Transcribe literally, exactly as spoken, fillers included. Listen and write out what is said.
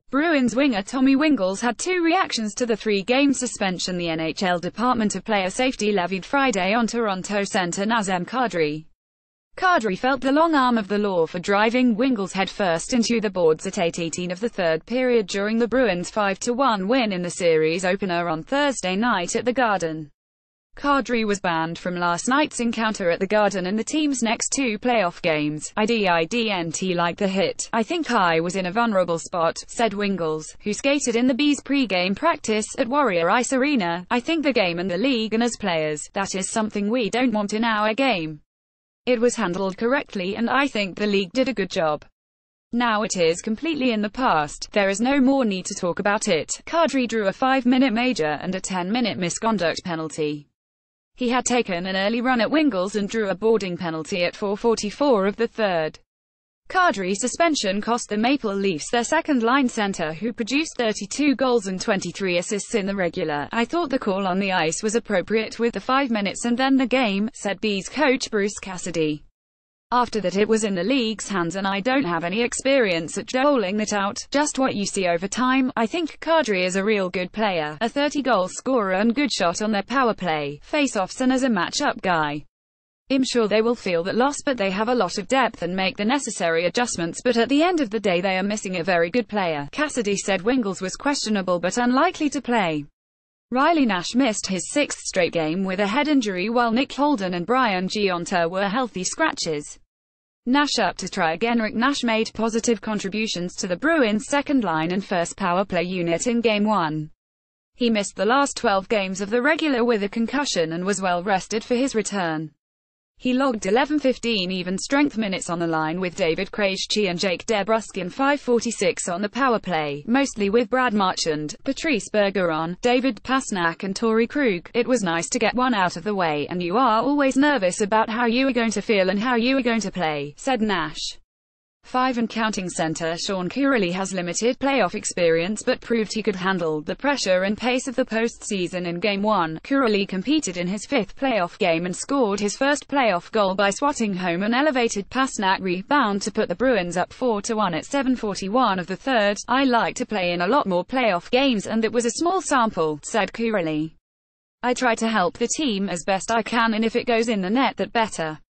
Bruins winger Tommy Wingels had two reactions to the three-game suspension the N H L Department of Player Safety levied Friday on Toronto center Nazem Kadri. Kadri felt the long arm of the law for driving Wingels headfirst into the boards at eight eighteen of the third period during the Bruins' five to one win in the series opener on Thursday night at the Garden. Kadri was banned from last night's encounter at the Garden and the team's next two playoff games. I didn't like the hit. I think I was in a vulnerable spot, said Wingels, who skated in the Bees pre-game practice at Warrior Ice Arena. I think the game and the league and as players, that is something we don't want in our game. It was handled correctly and I think the league did a good job. Now it is completely in the past. There is no more need to talk about it. Kadri drew a five-minute major and a ten-minute misconduct penalty. He had taken an early run at Wingels and drew a boarding penalty at four forty-four of the third. Kadri's suspension cost the Maple Leafs their second-line center who produced thirty-two goals and twenty-three assists in the regular. I thought the call on the ice was appropriate with the five minutes and then the game, said Bees coach Bruce Cassidy. After that it was in the league's hands and I don't have any experience at doling that out, just what you see over time. I think Kadri is a real good player, a thirty-goal scorer and good shot on their power play, face-offs and as a match-up guy. I'm sure they will feel that loss but they have a lot of depth and make the necessary adjustments but at the end of the day they are missing a very good player. Cassidy said Wingels was questionable but unlikely to play. Riley Nash missed his sixth straight game with a head injury while Nick Holden and Brian Gionta were healthy scratches. Nash up to try again. Rick Nash made positive contributions to the Bruins' second line and first power play unit in Game one. He missed the last twelve games of the regular with a concussion and was well rested for his return. He logged eleven fifteen even-strength minutes on the line with David Krejci and Jake DeBrusk in five forty-six on the power play, mostly with Brad Marchand, Patrice Bergeron, David Pastrnak and Torrey Krug. It was nice to get one out of the way, and you are always nervous about how you are going to feel and how you are going to play, said Nash. Five and counting center Sean Kuraly has limited playoff experience but proved he could handle the pressure and pace of the postseason in Game one. Kuraly competed in his fifth playoff game and scored his first playoff goal by swatting home an elevated Pastrnak rebound to put the Bruins up four to one at seven forty-one of the third. I like to play in a lot more playoff games and it was a small sample, said Kuraly. I try to help the team as best I can and if it goes in the net that better.